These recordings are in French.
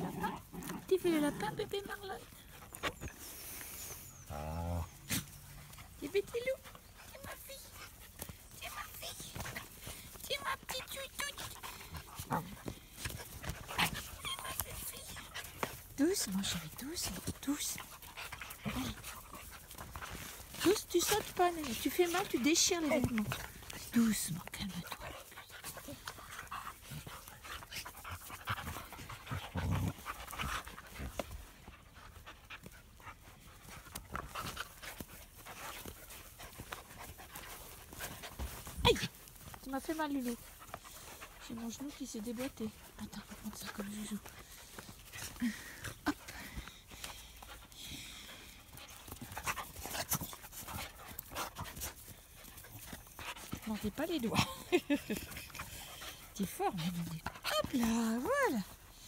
lapin? Tu fais le lapin, bébé Marlon? Tu petit loup? C'est ma fille. C'est ma fille. C'est ma petite toutoute. C'est ma petite fille. Doucement, chérie, doucement, doucement. Allez. Douce, tu sautes pas, Néné. Tu fais mal, tu déchires les vêtements. Doucement, calme-toi. Aïe! Tu m'as fait mal, Loulou. J'ai mon genou qui s'est déboîté. Attends, on va prendre ça comme joujou. Hop. Mordez pas les doigts. T'es fort, mon bébé. Hop là, voilà.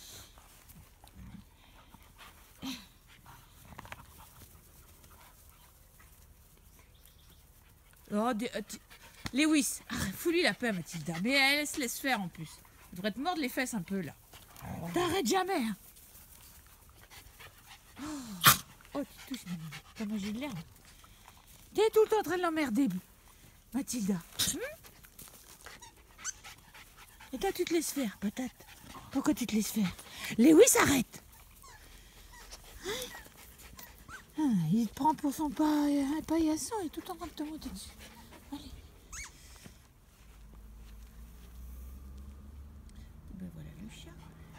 Oh, Lewis, fous-lui la paix, Mathilda. Mais elle se laisse faire en plus. Elle devrait te mordre les fesses un peu là. T'arrêtes jamais. Hein. Oh, tu touches, t'as mangé de l'herbe. T'es tout le temps en train de l'emmerder, Mathilda. Et toi, tu te laisses faire, patate. Pourquoi tu te laisses faire? Lewis, arrête. Il te prend pour son paillasson, il est tout en train de te monter dessus. Allez. Ben voilà le chat.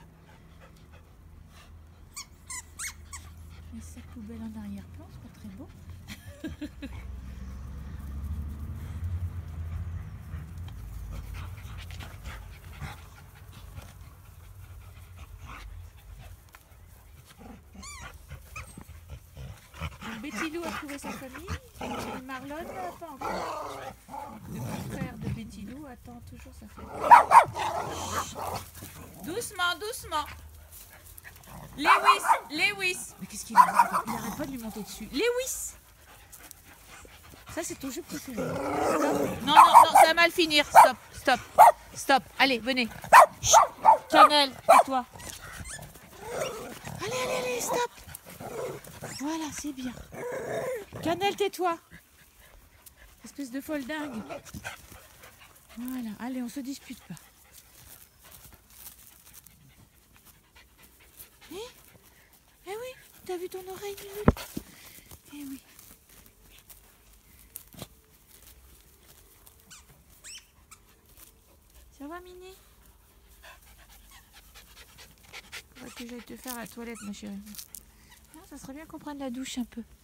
Mais sa poubelle en arrière-plan, c'est pas très beau. Betty Lou a trouvé sa famille, et Marlon pas encore. Le frère de Betty Lou attend toujours sa famille. Doucement, doucement. Lewis. Mais qu'est-ce qu'il a? Il n'arrête pas de lui monter dessus. Lewis. Ça, c'est ton jeu préféré. Stop. Non, ça va mal finir. Stop. Allez, venez. Cannelle, tais-toi. Allez, stop. Voilà, c'est bien. Cannelle, tais-toi. Espèce de folle dingue. Voilà, allez, on se dispute pas. Eh oui, t'as vu ton oreille, Loulou? Eh oui. Ça va, Miné? Faudrait que j'aille te faire la toilette, ma chérie. Non, ça serait bien qu'on prenne la douche un peu.